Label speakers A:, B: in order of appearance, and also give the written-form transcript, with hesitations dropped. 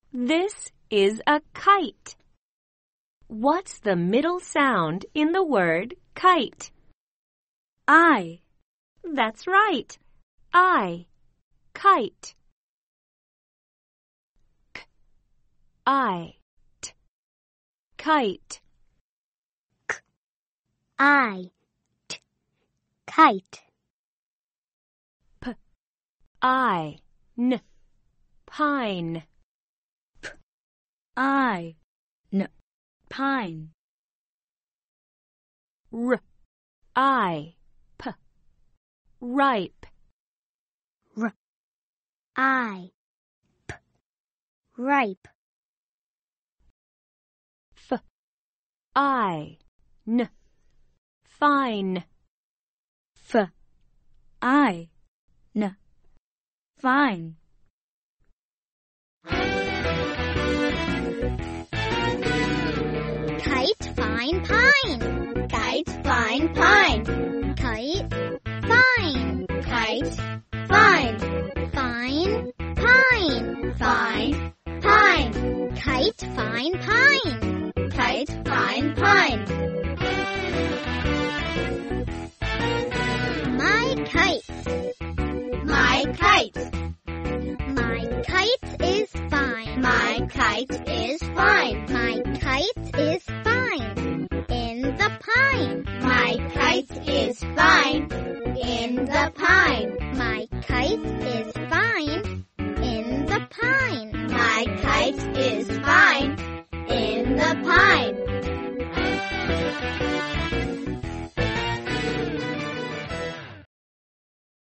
A: This is a kite. What's the middle sound in the word kite?
B: I.
A: That's right. I. Kite. K. I. T. Kite.
B: K. I. T. Kite.
A: P. I. N. Pine.
B: P. I. N. Pine.
A: R. I. P. Ripe.
B: R. I. P. Ripe.
A: F. I. N. Fine.
B: F. I. N. Fine.
C: Kite, fine, pine. Kite, fine, pine. Kite, fine. Kite, fine. Fine, pine. Fine, pine. Kite, fine, pine. Kite, fine, pine. My kite. My kite. My kite is fine. My kite is fine. My kite is fine. In the pine. My kite is fine. In the pine.